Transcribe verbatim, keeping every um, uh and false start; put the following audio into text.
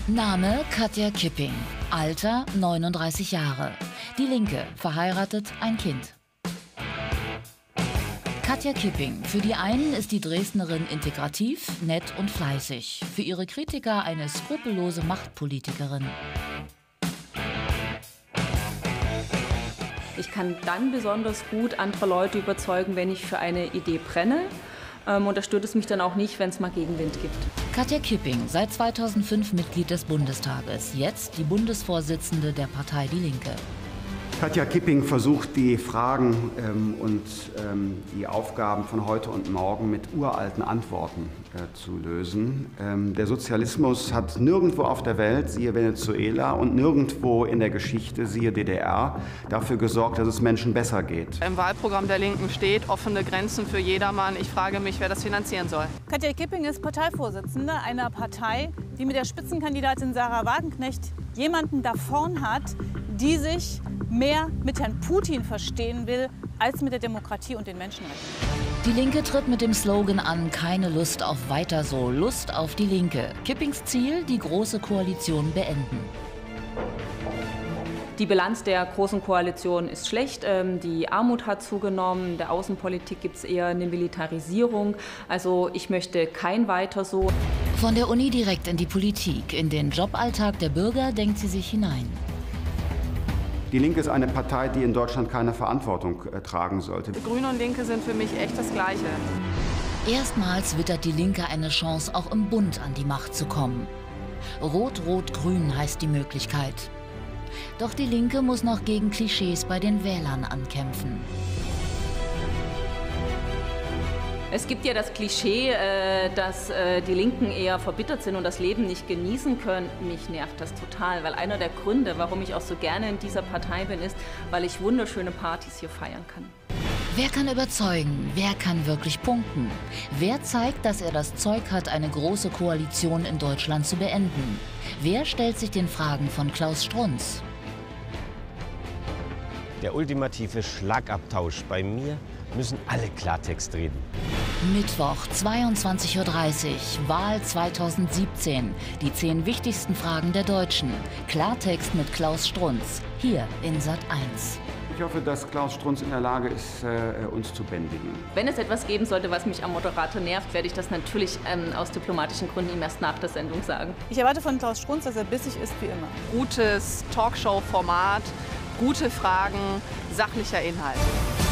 Name Katja Kipping, Alter neununddreißig Jahre. Die Linke, verheiratet, ein Kind. Katja Kipping. Für die einen ist die Dresdnerin integrativ, nett und fleißig. Für ihre Kritiker eine skrupellose Machtpolitikerin. Ich kann dann besonders gut andere Leute überzeugen, wenn ich für eine Idee brenne. Und da stört es mich dann auch nicht, wenn es mal Gegenwind gibt. Katja Kipping, seit zweitausendfünf Mitglied des Bundestages, jetzt die Bundesvorsitzende der Partei Die Linke. Katja Kipping versucht, die Fragen ähm, und ähm, die Aufgaben von heute und morgen mit uralten Antworten äh, zu lösen. Ähm, der Sozialismus hat nirgendwo auf der Welt, siehe Venezuela, und nirgendwo in der Geschichte, siehe D D R, dafür gesorgt, dass es Menschen besser geht. Im Wahlprogramm der Linken steht offene Grenzen für jedermann. Ich frage mich, wer das finanzieren soll. Katja Kipping ist Parteivorsitzende einer Partei, die mit der Spitzenkandidatin Sarah Wagenknecht jemanden da vorn hat, die sich mehr mit Herrn Putin verstehen will, als mit der Demokratie und den Menschenrechten. Die Linke tritt mit dem Slogan an, keine Lust auf weiter so, Lust auf die Linke. Kippings Ziel, die Große Koalition beenden. Die Bilanz der Großen Koalition ist schlecht. Die Armut hat zugenommen, in der Außenpolitik gibt es eher eine Militarisierung. Also ich möchte kein weiter so. Von der Uni direkt in die Politik, in den Joballtag der Bürger denkt sie sich hinein. Die Linke ist eine Partei, die in Deutschland keine Verantwortung äh, tragen sollte. Grüne und Linke sind für mich echt das Gleiche. Erstmals wittert die Linke eine Chance, auch im Bund an die Macht zu kommen. Rot-Rot-Grün heißt die Möglichkeit. Doch die Linke muss noch gegen Klischees bei den Wählern ankämpfen. Es gibt ja das Klischee, dass die Linken eher verbittert sind und das Leben nicht genießen können. Mich nervt das total, weil einer der Gründe, warum ich auch so gerne in dieser Partei bin, ist, weil ich wunderschöne Partys hier feiern kann. Wer kann überzeugen? Wer kann wirklich punkten? Wer zeigt, dass er das Zeug hat, eine große Koalition in Deutschland zu beenden? Wer stellt sich den Fragen von Klaus Strunz? Der ultimative Schlagabtausch. Bei mir müssen alle Klartext reden. Mittwoch, zweiundzwanzig Uhr dreißig, Wahl zweitausendsiebzehn. Die zehn wichtigsten Fragen der Deutschen. Klartext mit Klaus Strunz, hier in Sat eins. Ich hoffe, dass Klaus Strunz in der Lage ist, äh, uns zu bändigen. Wenn es etwas geben sollte, was mich am Moderator nervt, werde ich das natürlich ähm, aus diplomatischen Gründen ihm erst nach der Sendung sagen. Ich erwarte von Klaus Strunz, dass er bissig ist wie immer. Gutes Talkshow-Format, gute Fragen, sachlicher Inhalt.